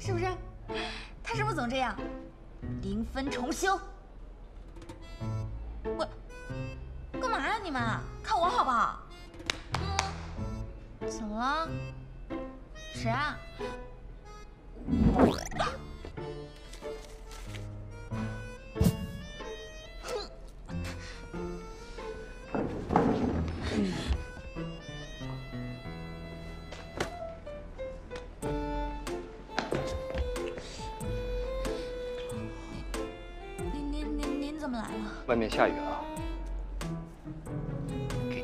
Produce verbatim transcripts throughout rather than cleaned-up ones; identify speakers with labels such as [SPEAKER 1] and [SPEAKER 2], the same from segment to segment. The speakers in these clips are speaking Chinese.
[SPEAKER 1] 是不是？他是不是总这样？零分重修。我干嘛呀你们？看我好不好？嗯，怎么了？谁啊？您您您您怎么来了？
[SPEAKER 2] 外面下雨了。给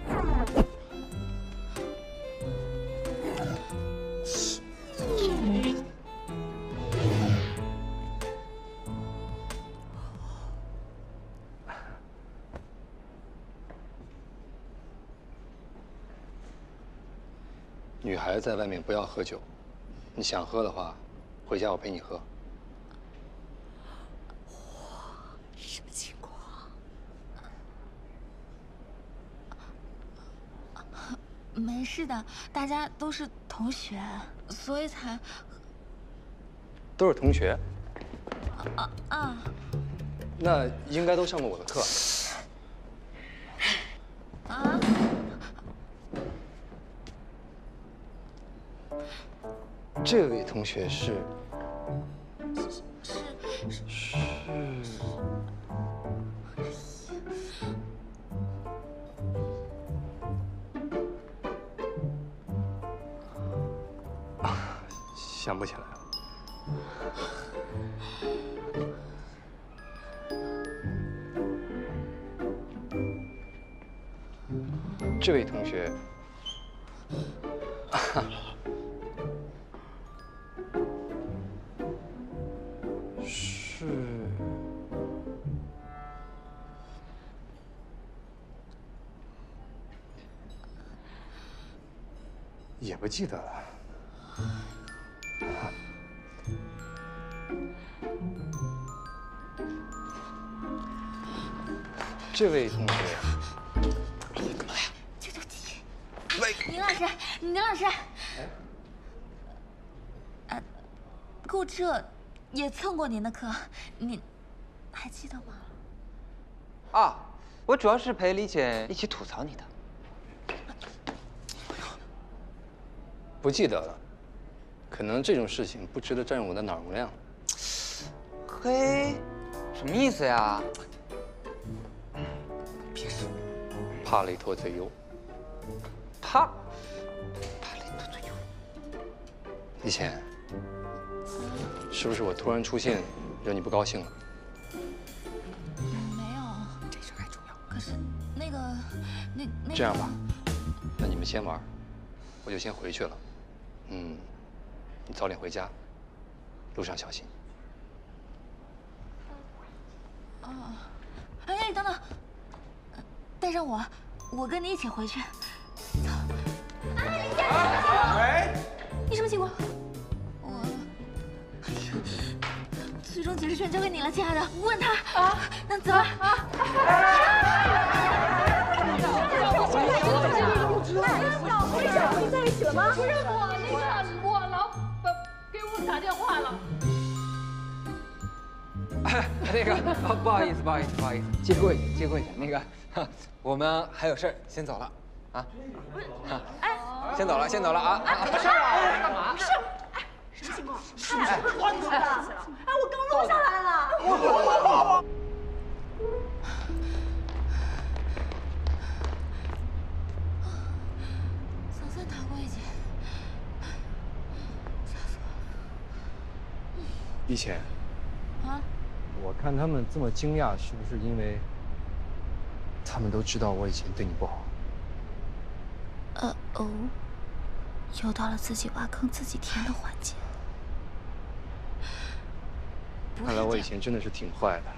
[SPEAKER 2] 你。 女孩子在外面不要喝酒，你想喝的话，回家我陪你喝。
[SPEAKER 1] 什么情况？没事的，大家都是同学，所以才……
[SPEAKER 2] 都是同学？
[SPEAKER 1] 啊啊！
[SPEAKER 2] 那应该都上过我的课。
[SPEAKER 1] 啊？
[SPEAKER 2] 这位同学是
[SPEAKER 1] 是是
[SPEAKER 2] 啊，想不起来了。这位同学。啊 是，也不记得了。这位同学，
[SPEAKER 1] 哎呀妈呀！这就急。喂，宁老师，宁老师，呃，顾彻。 也蹭过您的课，您还记得吗？
[SPEAKER 3] 啊，我主要是陪李姐一起吐槽你的。
[SPEAKER 2] 不记得了，可能这种事情不值得占用我的脑容量。
[SPEAKER 3] 嘿，什么意思呀？
[SPEAKER 2] 别说，怕累脱最优。
[SPEAKER 3] 怕，怕累脱最优。
[SPEAKER 2] 李浅。 是不是我突然出现惹你不高兴了？
[SPEAKER 1] 没有，这事还重要。可是那个，那那……
[SPEAKER 2] 这样吧，那你们先玩，我就先回去了。嗯，你早点回家，路上小心。
[SPEAKER 1] 哦，哎，等等，带上我，我跟你一起回去。走。哎，李姐，喂，你什么情况？ 最终解释权交给你了，亲爱的。问他啊，那走啊！
[SPEAKER 4] 不是小辉在一起了吗？不是我，那个我老板给我打电话了。
[SPEAKER 3] 那个，不好意思，不好意思，不好意思，借过一下，借过一下。那个，我们还有事儿，先走了啊。哎，先走了，先走了啊。
[SPEAKER 4] 什么事儿啊？干嘛？是。 什么情况？他俩是不是关系了？哎，我刚录下来了。我我我我。
[SPEAKER 1] 总算逃过一劫，吓死我了。
[SPEAKER 2] 李浅。
[SPEAKER 1] 啊？
[SPEAKER 2] 我看他们这么惊讶，是不是因为他们都知道我以前对你不好？
[SPEAKER 1] 呃哦，又到了自己挖坑自己填的环节。
[SPEAKER 2] 看来我以前真的是挺坏的，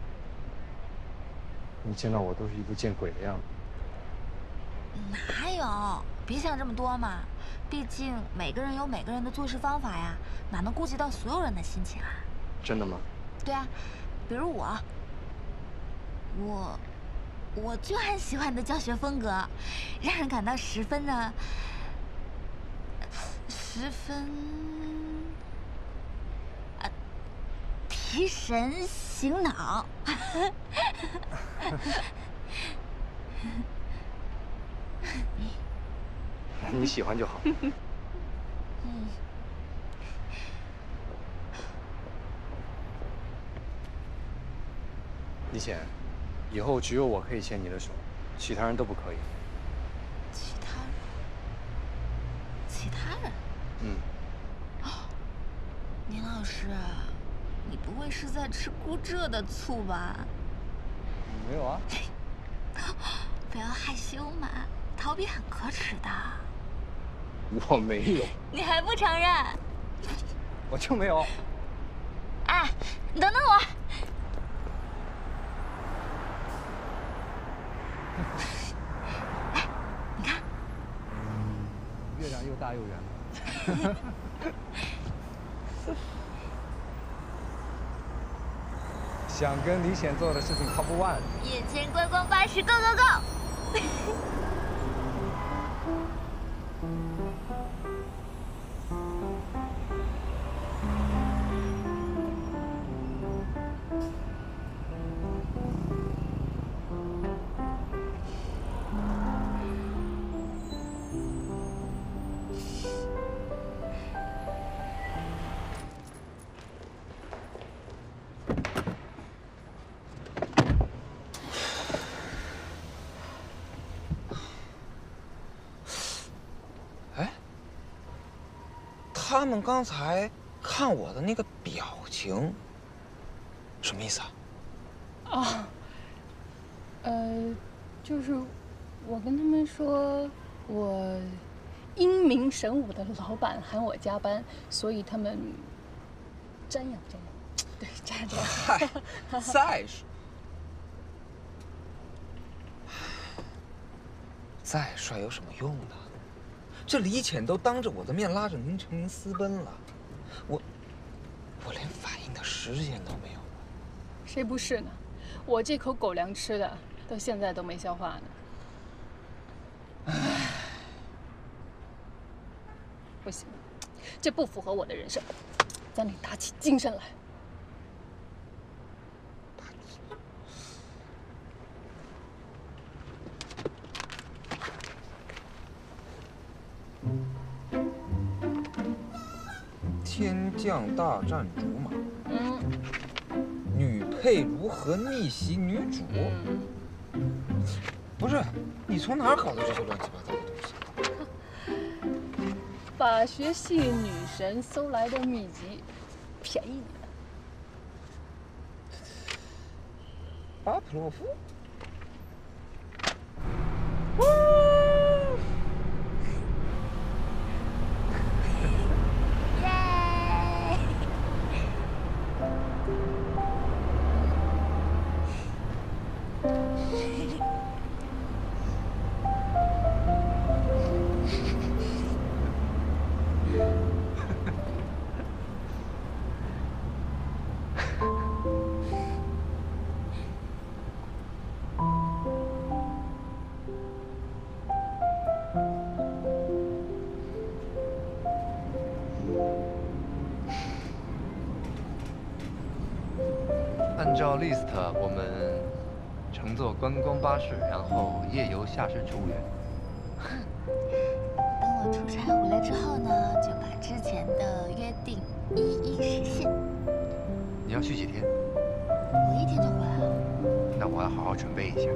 [SPEAKER 2] 你见到我都是一副见鬼的样子。
[SPEAKER 1] 哪有？别想这么多嘛，毕竟每个人有每个人的做事方法呀，哪能顾及到所有人的心情啊？
[SPEAKER 2] 真的吗？
[SPEAKER 1] 对啊，比如我，我，我就很喜欢你的教学风格，让人感到十分的，十分。 提神醒脑。
[SPEAKER 2] 你喜欢就好。
[SPEAKER 1] 嗯。
[SPEAKER 5] 李显，以后只有我可以牵你的手，其他人都不可以。
[SPEAKER 1] 其他人？其他人？
[SPEAKER 5] 嗯。
[SPEAKER 1] 宁老师，你不会是在吃顾浙的醋吧？
[SPEAKER 5] 没有啊。
[SPEAKER 1] 不要害羞嘛，逃避很可耻的。
[SPEAKER 5] 我没有。
[SPEAKER 1] 你还不承认？
[SPEAKER 5] 我就没有。
[SPEAKER 1] 哎，你等等我。哎，你看。
[SPEAKER 5] 月亮又大又圆。想跟李显做的事情 top one。
[SPEAKER 1] 眼前观光巴士 ，go go go！
[SPEAKER 3] 他们刚才看我的那个表情，什么意思啊？
[SPEAKER 6] 啊，呃，就是我跟他们说，我英明神武的老板喊我加班，所以他们瞻仰瞻仰，对，瞻仰。
[SPEAKER 3] 嗨，再说，再帅有什么用呢？这李潜都当着我的面拉着宁成明私奔了，我我连反应的时间都没有。
[SPEAKER 6] 谁不是呢？我这口狗粮吃的，到现在都没消化呢。唉，不行，这不符合我的人设，咱得打起精神来。
[SPEAKER 3] 天降大战竹马，
[SPEAKER 6] 嗯，
[SPEAKER 3] 女配如何逆袭女主？
[SPEAKER 6] 嗯，
[SPEAKER 3] 不是，你从哪儿搞的这些乱七八糟的东西？
[SPEAKER 6] 法学系女神搜来的秘籍，便宜你了。
[SPEAKER 3] 巴甫洛夫。
[SPEAKER 7] 按照 list， 我们乘坐观光巴士，然后夜游夏市植物园。
[SPEAKER 1] 等我出差回来之后呢，就把之前的约定一一实现。
[SPEAKER 7] 你要去几天？
[SPEAKER 1] 我一天就回来了。
[SPEAKER 7] 那我要好好准备一下。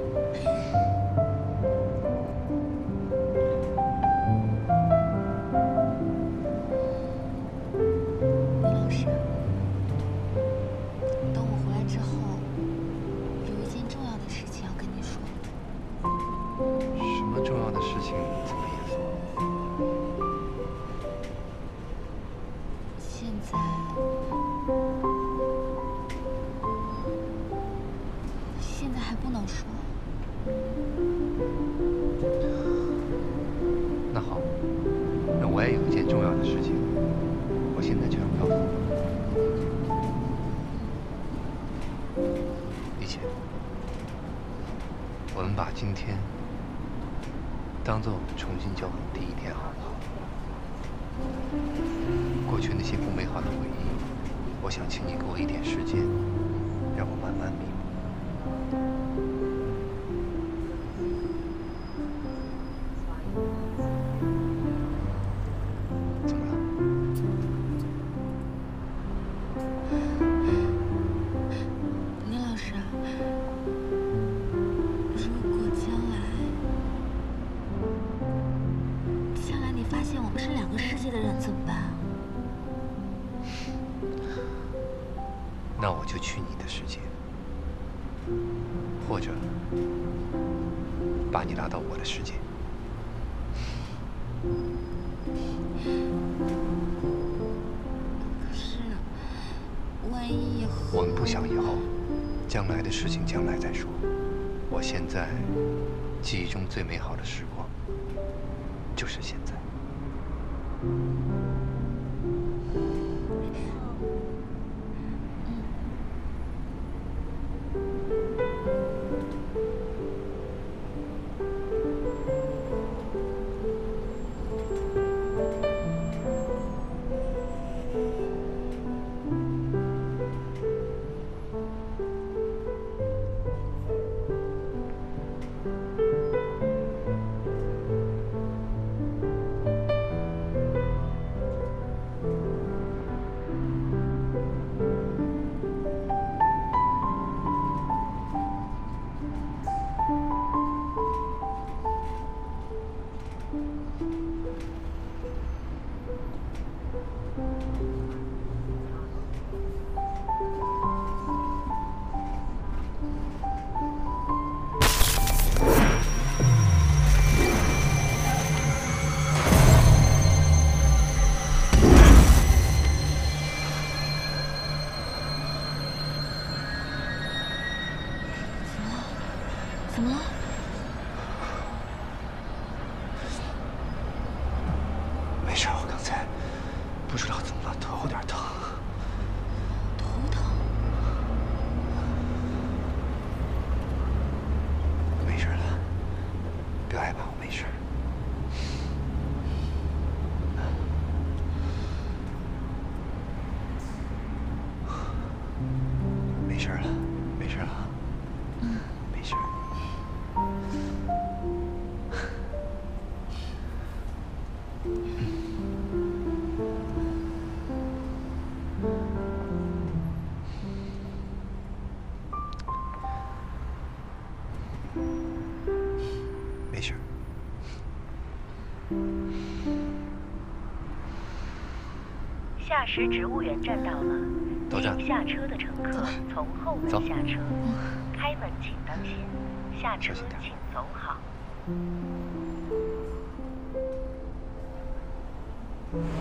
[SPEAKER 1] 李老师，等我回来之后，有一件重要的事情要跟你说。
[SPEAKER 7] 什么重要的事情？怎么意思？
[SPEAKER 1] 现在，现在还不能说。
[SPEAKER 7] 那好，那我也有一件重要的事情，我现在就要告诉你。李潜，我们把今天当做我们重新交往的第一天，好不好？过去那些不美好的回忆，我想请你给我一点时间，让我慢慢弥补。怎么了？
[SPEAKER 1] 林老师，如果将来，将来你发现我们是两个世界的人怎么办？
[SPEAKER 7] 那我就去你的世界，或者把你拉到我的世界。
[SPEAKER 1] 可是，万一以后……
[SPEAKER 7] 我们不想以后，将来的事情将来再说。我现在记忆中最美好的时光，就是现在。
[SPEAKER 1] 怎么了？
[SPEAKER 7] 没事，我刚才不知道怎么了，头有点疼。
[SPEAKER 1] 头疼？
[SPEAKER 7] 没事了，别害怕，我没事。没事了，没事了。嗯，没事。 没事。
[SPEAKER 8] 下石植物园站到了，
[SPEAKER 7] 到站。
[SPEAKER 8] 请下车的乘客从后门下车，开门请当心，下车请走好。